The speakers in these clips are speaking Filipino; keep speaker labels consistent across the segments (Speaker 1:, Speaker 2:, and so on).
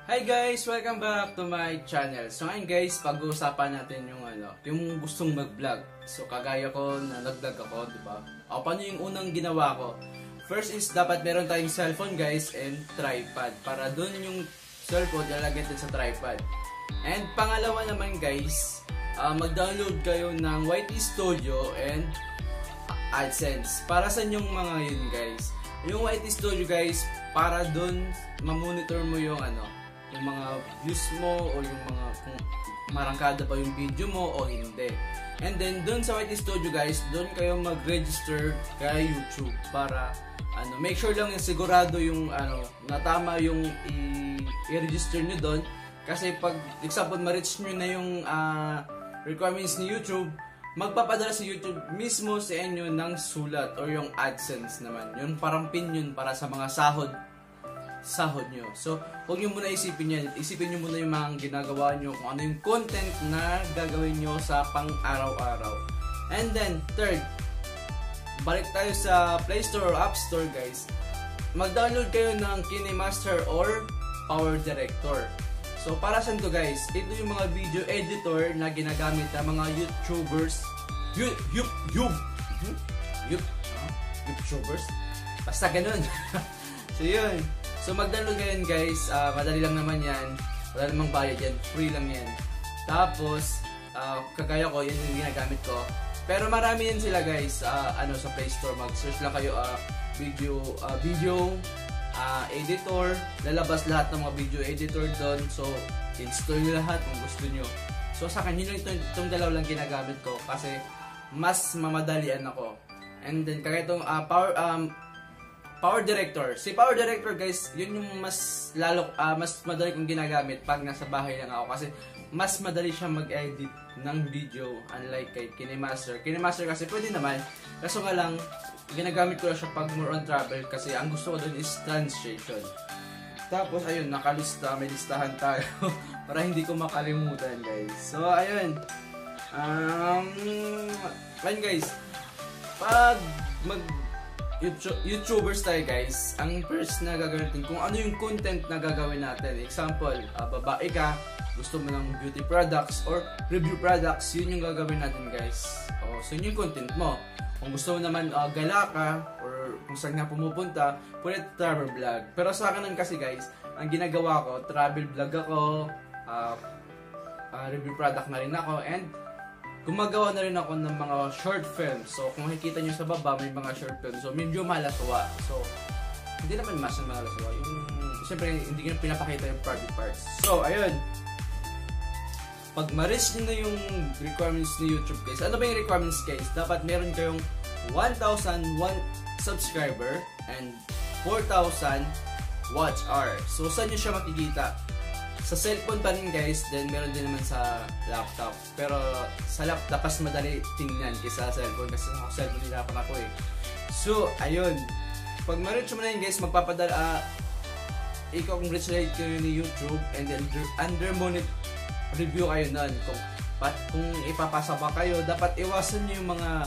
Speaker 1: Hi guys! Welcome back to my channel. So ngayon guys, pag-uusapan natin yung gustong mag-vlog. So kagaya ko na nag-vlog ako, di ba? O paano yung unang ginawa ko? First is dapat meron tayong cellphone guys and tripod. Para doon yung cellphone ilalagay din sa tripod. And pangalawa naman guys, mag-download kayo ng YT Studio and AdSense. Para sa yung mga yun guys. Yung YT Studio guys, para doon ma-monitor mo yung yung mga views mo o yung mga kung marangkada ba yung video mo o hindi. And then doon sa YT Studio guys, doon kayo mag-register kay YouTube para make sure lang yung sigurado yung na tama yung i-register nyo doon. Kasi pag example ma-reach nyo na yung requirements ni YouTube, magpapadala si YouTube mismo sa inyo ng sulat or yung AdSense naman. Yung parang pin yun para sa mga sahod nyo. So, huwag nyo muna isipin yan. Isipin nyo muna yung mga ginagawa nyo, kung ano yung content na gagawin nyo sa pang-araw-araw. And then, third, balik tayo sa Play Store or App Store guys. Mag-download kayo ng KineMaster or Power Director. So, para saan to guys? Ito yung mga video editor na ginagamit ng mga YouTubers. YouTubers? Basta ganun. So, yun. So mag-download ngayon guys, madali lang naman yan, wala namang bayad yan, free lang yan. Tapos, kagaya ko, yan yung ginagamit ko. Pero marami yan sila guys, sa Play Store, mag-search lang kayo, video editor, lalabas lahat ng mga video editor doon. So, install nyo lahat kung gusto nyo. So sa akin, yun lang itong dalaw lang ginagamit ko kasi mas mamadalian ako. And then, kagaya itong Power Director. Si Power Director guys, yun yung mas madali kong ginagamit pag nasa bahay lang ako kasi mas madali siya mag-edit ng video unlike kay KineMaster. KineMaster kasi pwede naman, kaso nga lang ginagamit ko lang siya pag more on travel kasi ang gusto ko doon is translation. Tapos ayun, nakalista, may listahan tayo para hindi ko makalimutan guys. So ayun. Ayun guys. Pag YouTubers tayo guys, ang first na gagawin natin, kung ano yung content na gagawin natin. Example, babae ka, gusto mo ng beauty products or review products, yun yung gagawin natin guys. So yun yung content mo. Kung gusto mo naman gala ka or kung saan nga pumupunta, pwede travel vlog. Pero sa akin kasi guys, ang ginagawa ko, travel vlog ako, review product na rin ako, and gumagawa na rin ako ng mga short films. So, kung makikita nyo sa baba, may mga short films. So, medyo malaswa. So, hindi naman mas malaswa. Siyempre, hindi ko pinapakita yung private parts. So, ayun. Pag ma-reach nyo na yung requirements ni YouTube guys. Ano ba yung requirements guys? Dapat meron kayong 1,001 subscriber and 4,000 watch hour. So, saan nyo siya makikita? Sa cellphone pa rin guys, then meron din naman sa laptop. Pero sa laptop mas madali tingnan kaysa sa cellphone kasi sa cellphone nilalapan ako eh. So, ayun. Pag ma-reach mo na yun guys, magpapadala, i-congratulate kayo ni YouTube and then under monitor review kayo nun. Kung ipapasa ba kayo, dapat iwasan nyo yung mga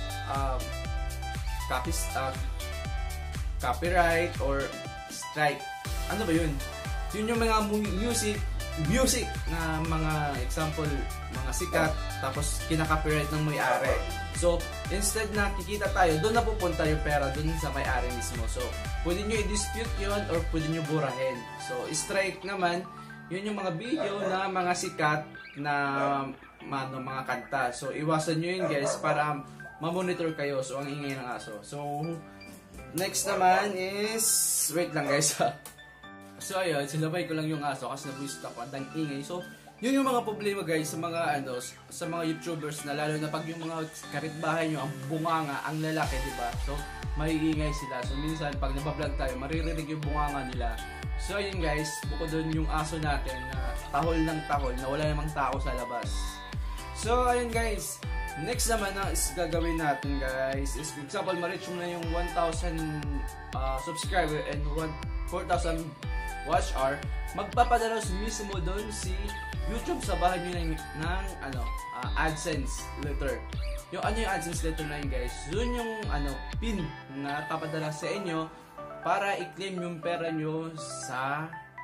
Speaker 1: copyright or strike. Ano ba yun? Yun yung mga music na mga example, mga sikat, tapos kinaka-copyright ng may-ari. So, instead na kikita tayo, doon na pupunta yung pera, doon sa may-ari mismo. So, pwede nyo i-dispute yun or pwede nyo burahin. So, strike naman, yun yung mga video na mga sikat na mga kanta. So, iwasan nyo yun guys para ma-monitor kayo. So, ang ingay ng aso. So, next naman is, wait lang guys ha. So ayun, sinabay ko lang yung aso kasi nabuisit ako, ang ingay. So, yun yung mga problema guys sa mga sa mga YouTubers na lalo na pag yung mga kapitbahay nyo, ang bunganga, ang lalaki, di ba? So, maiingay sila. So, minsan pag nabablog tayo, maririnig yung bunganga nila. So, ayun guys, bukod doon yung aso natin na tahol ng tahol, na wala namang tao sa labas. So, ayun guys, next naman na is gagawin natin guys, is example, ma-reach mo na yung 1,000 subscriber and 4,000 watch hour, magpapadala mismo doon si YouTube sa bahay nyo ng AdSense letter. Yung yung AdSense letter na yun guys, yun yung pin na papadala sa inyo para i-claim yung pera nyo sa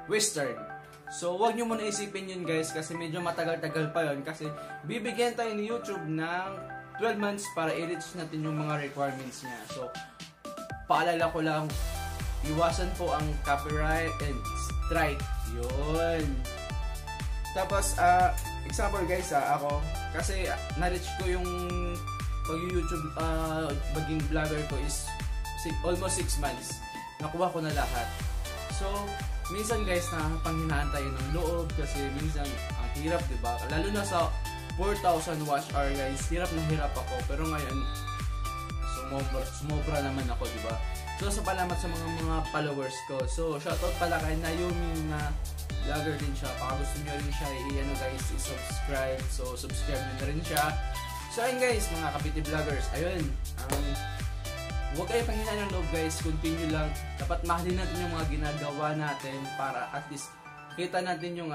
Speaker 1: Western. So, wag nyo muna isipin yun guys kasi medyo matagal-tagal pa yun kasi bibigyan tayo ni YouTube ng 12 months para i-reach natin yung mga requirements niya. So, paalala ko lang, iwasan po ang copyright and strike. Yun. Tapos, example guys ako, kasi na-reach ko yung pag-YouTube, maging vlogger ko is almost 6 months. Nakuha ko na lahat. So, minsan guys, panghinaan tayo ng loob kasi minsan ang hirap, diba? Lalo na sa 4,000 watch hour guys, hirap na hirap ako. Pero ngayon, sumobra naman ako, diba? So, salamat sa mga followers ko. So, shoutout pala kay Naomi na vlogger din siya. Baka gusto nyo rin siya guys, i-subscribe. So, subscribe nyo na rin siya. So, ayun guys, mga Kabiti Vloggers, ayun, huwag kayo panghinaan ng loob guys, continue lang. Dapat mahalin natin yung mga ginagawa natin para at least kita natin yung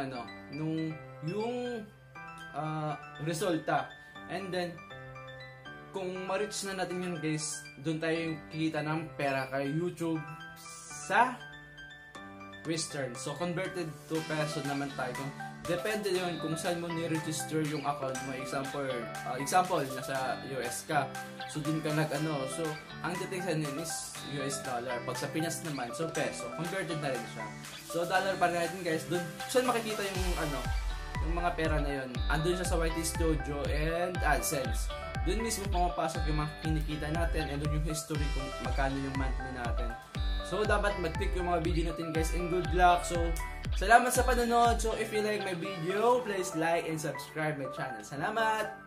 Speaker 1: resulta. And then, kung ma-reach na natin yun guys, doon tayo yung kikita ng pera kay YouTube sa Western. So, converted to peso naman tayo. Depende yun kung saan mo ni-register yung account mo. Example, nasa US ka. So, dun ka So, ang titignan yun is US dollar. Pag sa Pinas naman, so peso. Converted na rin siya. So, dollar pa rin natin guys. Dun, saan makikita yung yung mga pera na yun? Andun siya sa YT Studio and AdSense. Dun mismo pumapasok yung mga kinikita natin and dun yung history kung magkano yung monthly natin. So, dapat mag-click yung mga video natin guys and good luck. So, salamat sa panonood. So, if you like my video, please like and subscribe my channel. Salamat!